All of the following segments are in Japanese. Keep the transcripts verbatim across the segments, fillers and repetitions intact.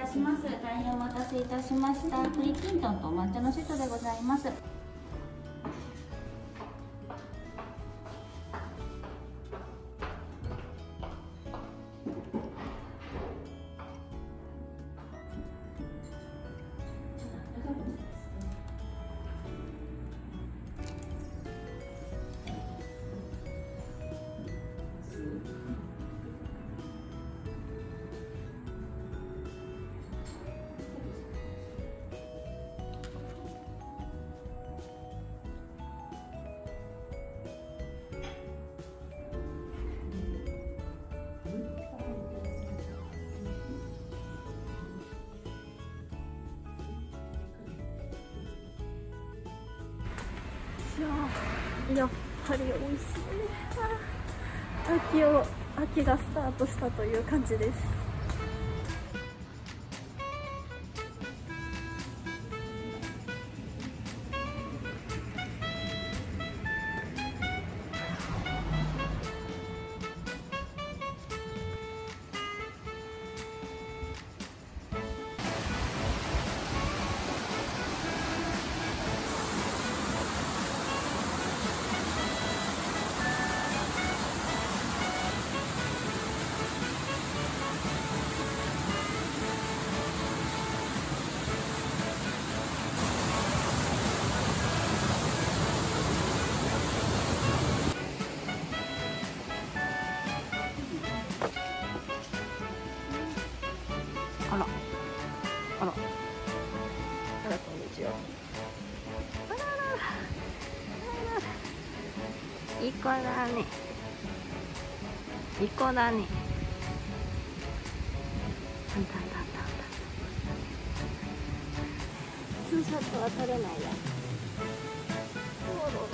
します。大変お待たせいたしました。栗きんとんと抹茶のセットでございます。 やっぱり美味しい。秋を秋がスタートしたという感じです。あら、あら、あら、こんにちは。あららら、あら、いい子だね。いい子だね。たんたんたんたんたん。ツーショットは撮れないや。おろろ。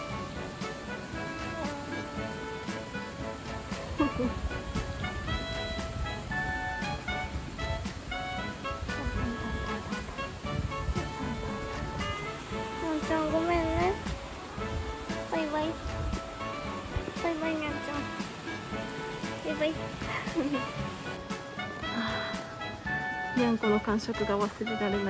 ちゃんごめんね。バイバイ。バイバイにゃんちゃん。バイバイ。にゃんこの感触が忘れられない。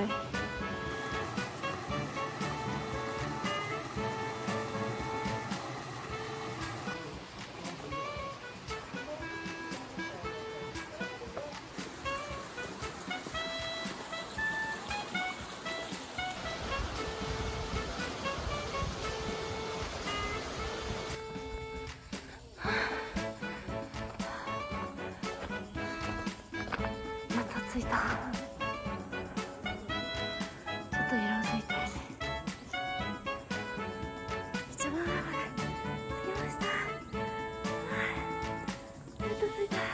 着いた。ちょっと色づいてるね。一番上まで着きました。やっと着いた。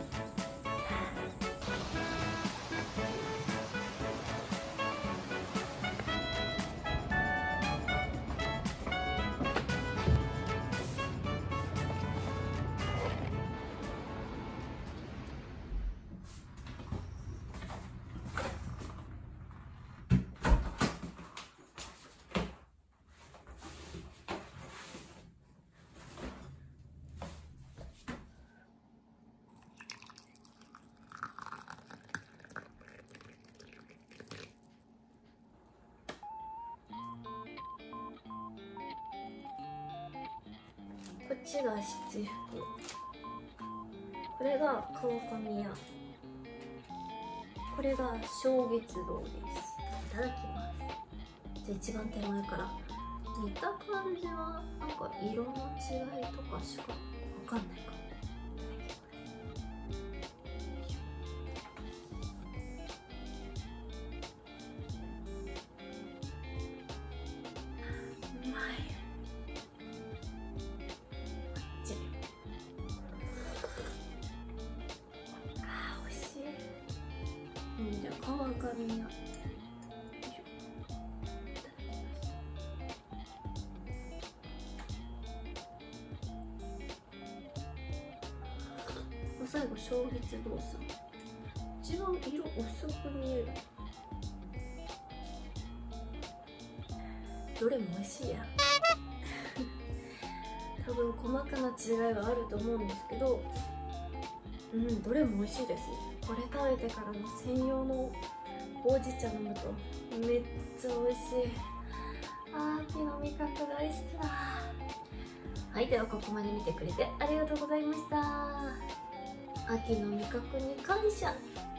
こっちが七福、これが川上屋、これが正月堂です。いただきます。じゃあ一番手前から。見た感じはなんか色の違いとかしかわかんないかも。うまい。あー、美味しい。うん、じゃあ川上屋。最後正月堂さん。一番色薄く見える。どれも美味しいや。多分細かな違いはあると思うんですけど、うん、どれも美味しいです。 これ食べてからの専用のほうじ茶飲むとめっちゃ美味しい。あー、秋の味覚大好きだ。はい、ではここまで見てくれてありがとうございました。秋の味覚に感謝。